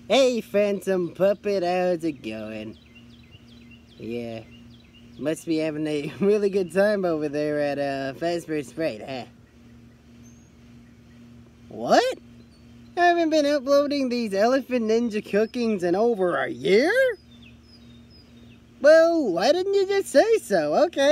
Hey, Phantom Puppet, how's it going? Yeah, must be having a really good time over there at Fazbear Sprite, huh? What? I haven't been uploading these Elephant Ninja cookings in over a year? Well, why didn't you just say so? Okay.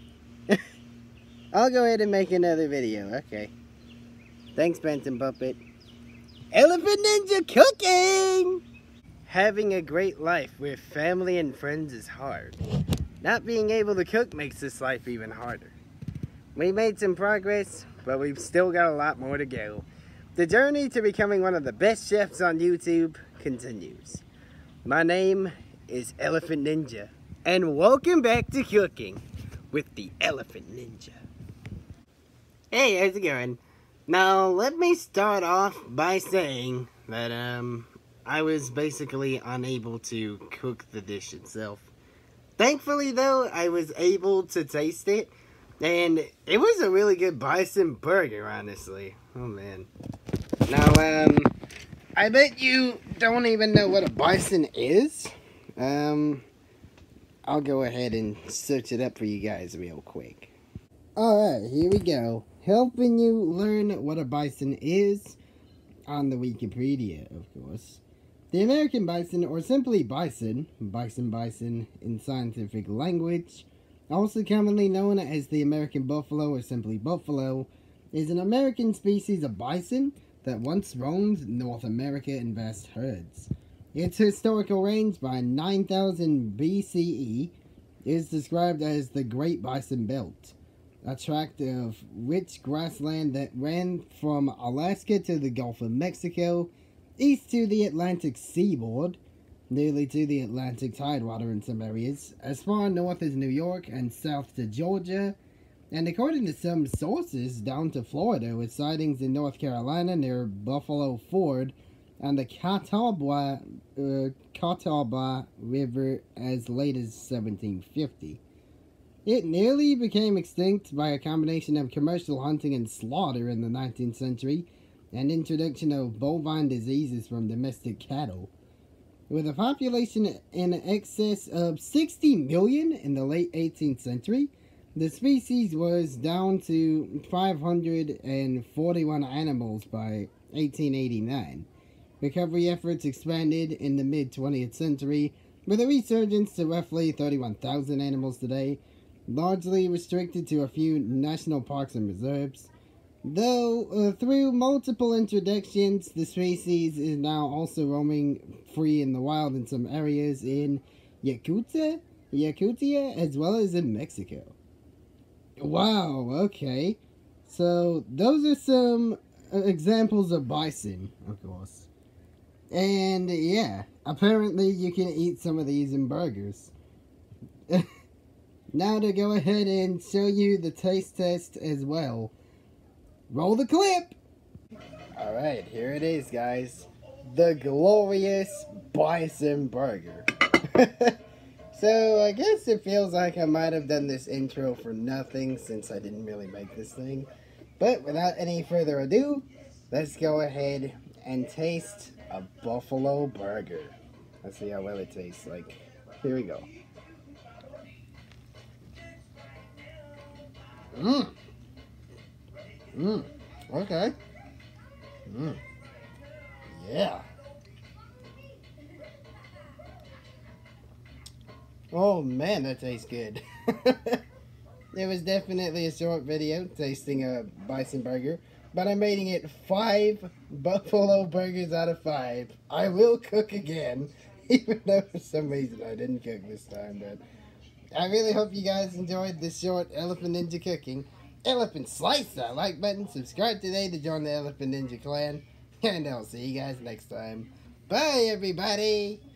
I'll go ahead and make another video, okay. Thanks, Phantom Puppet. Elephant Ninja cooking! Having a great life with family and friends is hard. Not being able to cook makes this life even harder. We made some progress, but we've still got a lot more to go. The journey to becoming one of the best chefs on YouTube continues. My name is Elephant Ninja, and welcome back to Cooking with the Elephant Ninja. Hey, how's it going? Now, let me start off by saying that, I was basically unable to cook the dish itself. Thankfully, though, I was able to taste it, and it was a really good bison burger, honestly. Oh, man. Now, I bet you don't even know what a bison is. I'll go ahead and search it up for you guys real quick. Alright, here we go. Helping you learn what a bison is on the Wikipedia, of course. The American bison, or simply bison in scientific language, also commonly known as the American buffalo or simply buffalo, is an American species of bison that once roamed North America in vast herds. Its historical range by 9000 BCE is described as the Great Bison Belt, a tract of rich grassland that ran from Alaska to the Gulf of Mexico, east to the Atlantic seaboard, nearly to the Atlantic tidewater in some areas, as far north as New York and south to Georgia, and according to some sources, down to Florida, with sightings in North Carolina near Buffalo Ford and the Catawba River as late as 1750. It nearly became extinct by a combination of commercial hunting and slaughter in the 19th century, and introduction of bovine diseases from domestic cattle. With a population in excess of 60 million in the late 18th century, the species was down to 541 animals by 1889. Recovery efforts expanded in the mid-20th century, with a resurgence to roughly 31,000 animals today, largely restricted to a few national parks and reserves. Though, through multiple introductions, the species is now also roaming free in the wild in some areas in Yakutia, as well as in Mexico. Wow, okay. So, those are some examples of bison, of course. And, yeah, apparently you can eat some of these in burgers. Now to go ahead and show you the taste test as well. Roll the clip! Alright, here it is, guys. The glorious bison burger. So, I guess it feels like I might have done this intro for nothing since I didn't really make this thing. But without any further ado, let's go ahead and taste a buffalo burger. Let's see how well it tastes like. Here we go. Okay. Yeah. Oh man, that tastes good. It was definitely a short video tasting a bison burger, but I'm rating it 5 buffalo burgers out of 5. I will cook again, even though for some reason I didn't cook this time, but I really hope you guys enjoyed this short Elephant Ninja cooking. Elephant, slice that like button, subscribe today to join the Elephant Ninja clan, and I'll see you guys next time. Bye, everybody!